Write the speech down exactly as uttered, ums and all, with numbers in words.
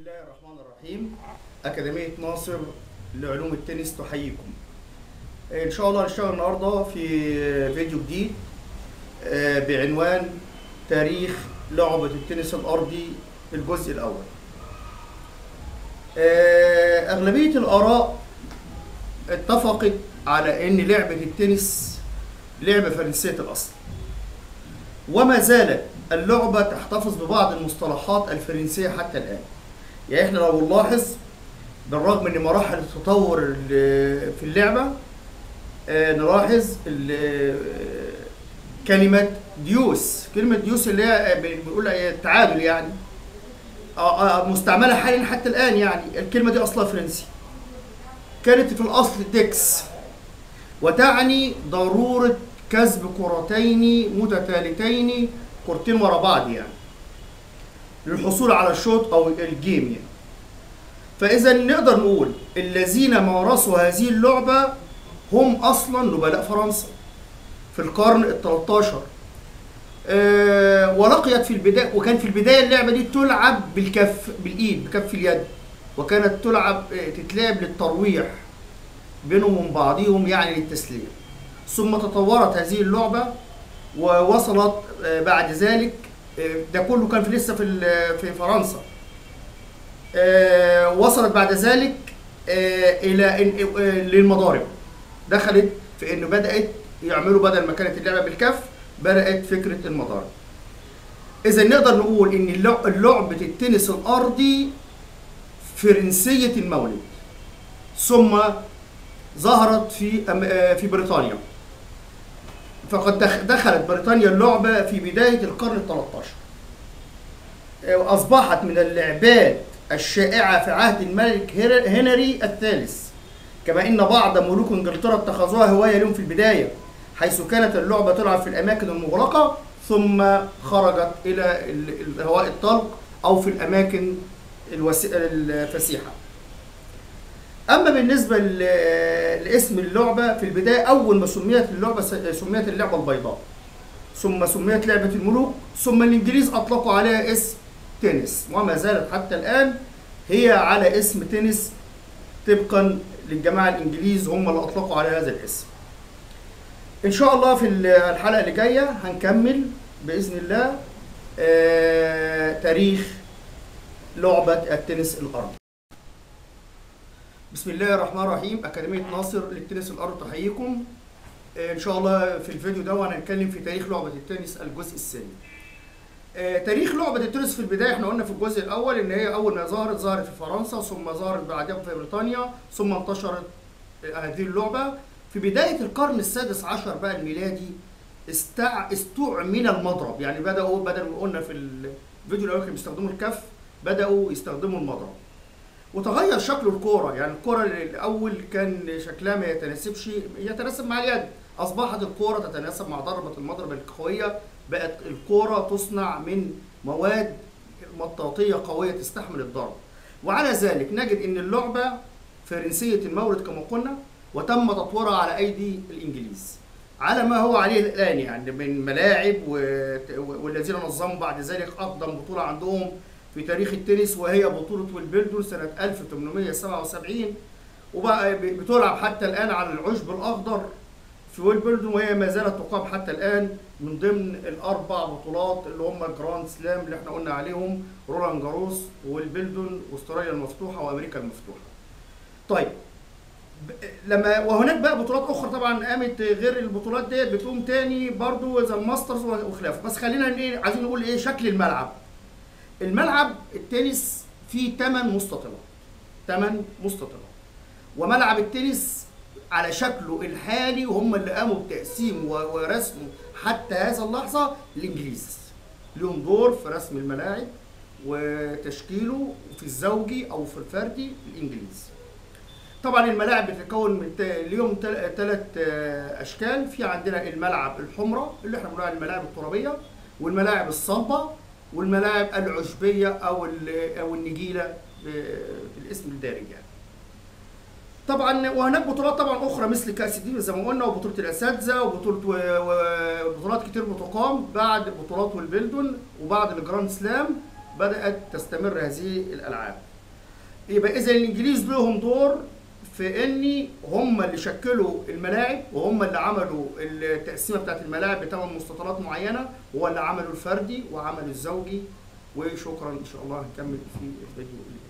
الله الرحمن الرحيم. أكاديمية ناصر لعلوم التنس تحييكم. إن شاء الله هنشتغل النهارده في فيديو جديد بعنوان تاريخ لعبة التنس الأرضي الجزء الأول. أغلبية الآراء اتفقت على إن لعبة التنس لعبة فرنسية الأصل، وما زالت اللعبة تحتفظ ببعض المصطلحات الفرنسية حتى الآن. يعني احنا لو نلاحظ بالرغم من مراحل التطور في اللعبة نلاحظ كلمة ديوس، كلمة ديوس اللي هي بنقول التعادل يعني مستعملة حاليا حتى الآن. يعني الكلمة دي أصلها فرنسي، كانت في الأصل ديكس، وتعني ضرورة كسب كرتين متتالتين، كرتين ورا بعض يعني، للحصول على الشوط أو الجيم يعني. فإذا نقدر نقول الذين مارسوا هذه اللعبة هم أصلا نبلاء فرنسا في القرن الثالث عشر. أه ولقيت في البداية، وكان في البداية اللعبة دي تلعب بالكف، بالإيد، بكف اليد، وكانت تلعب تتلعب للترويح بينهم وبين بعضهم يعني للتسلية. ثم تطورت هذه اللعبة ووصلت بعد ذلك، ده كله كان في لسه في في فرنسا، وصلت بعد ذلك الى للمضارب. دخلت في انه بدات يعملوا بدل ما كانت اللعبه بالكف بدات فكره المضارب. اذا نقدر نقول ان لعبه التنس الارضي فرنسيه المولد، ثم ظهرت في في بريطانيا. فقد دخلت بريطانيا اللعبة في بداية القرن الثالث عشر، وأصبحت من اللعبات الشائعة في عهد الملك هنري الثالث، كما إن بعض ملوك إنجلترا اتخذوها هواية لهم في البداية، حيث كانت اللعبة تلعب في الأماكن المغلقة ثم خرجت إلى الهواء الطلق أو في الأماكن الفسيحة. أما بالنسبة لاسم اللعبة، في البداية أول ما سميت اللعبة سميت اللعبة البيضاء، ثم سميت لعبة الملوك، ثم الإنجليز أطلقوا عليها اسم تنس، وما زالت حتى الآن هي على اسم تنس طبقا للجماعة الإنجليز، هم اللي أطلقوا على هذا الاسم. إن شاء الله في الحلقة اللي جاية هنكمل بإذن الله تاريخ لعبة التنس الأرضي. بسم الله الرحمن الرحيم. أكاديمية ناصر للتنس الأرضي تحييكم. إن شاء الله في الفيديو ده هنتكلم في تاريخ لعبة التنس الجزء الثاني. تاريخ لعبة التنس في البداية احنا قلنا في الجزء الأول إن هي أول ما ظهرت ظهرت في فرنسا، ثم ظهرت بعدها في بريطانيا، ثم انتشرت هذه اللعبة. في بداية القرن السادس عشر بقى الميلادي استع... استعمل المضرب، يعني بدأوا بدل ما قلنا في الفيديو الأول كانوا بيستخدموا الكف، بدأوا يستخدموا المضرب. وتغير شكل الكورة، يعني الكورة الأول كان شكلها ما يتناسبش يتناسب مع اليد، أصبحت الكورة تتناسب مع ضربة المضرب القوية، بقت الكورة تصنع من مواد مطاطية قوية تستحمل الضرب. وعلى ذلك نجد أن اللعبة فرنسية المولد كما قلنا، وتم تطويرها على أيدي الإنجليز على ما هو عليه الآن، يعني من ملاعب والذين نظموا بعد ذلك أقدم بطولة عندهم في تاريخ التنس، وهي بطولة ويمبلدون سنة ألف وثمانمائة وسبعة وسبعين، وبقى بتلعب حتى الآن على العشب الأخضر في ويمبلدون، وهي ما زالت تقام حتى الآن من ضمن الأربع بطولات اللي هم الجراند سلام اللي احنا قلنا عليهم: رولان جاروس وويمبلدون واستراليا المفتوحة وأمريكا المفتوحة. طيب لما وهناك بقى بطولات أخرى طبعا قامت غير البطولات ديت، بتقوم تاني برضو زي الماسترز وخلافه. بس خلينا ايه عايزين نقول ايه شكل الملعب. الملعب التنس فيه ثمان مستطيلات، ثمان مستطيلات، وملعب التنس على شكله الحالي، وهم اللي قاموا بتقسيمه ورسمه حتى هذا اللحظة الإنجليز. لهم دور في رسم الملاعب وتشكيله في الزوجي أو في الفردي الإنجليز. طبعا الملاعب بتتكون من اليوم ثلاث أشكال. في عندنا الملعب الحمراء اللي احنا بنقول عليها الملاعب الترابية، والملاعب الصلبة، والملاعب العشبيه او او النجيله بالاسم الدارج يعني. طبعا وهناك بطولات طبعا اخرى مثل كاس الدين زي ما قلنا، وبطوله الاساتذه، وبطوله وبطولات كتير بتقام بعد بطولات ويمبلدون، وبعد الجراند سلام بدات تستمر هذه الالعاب. يبقى اذا الانجليز لهم دور في ان هم اللي شكلوا الملاعب، وهم اللي عملوا التقسيمه بتاعت الملاعب بثمان مستطيلات معينه، وهو اللي عملوا الفردي وعملوا الزوجي. وشكرا، ان شاء الله هنكمل في الفيديو اللي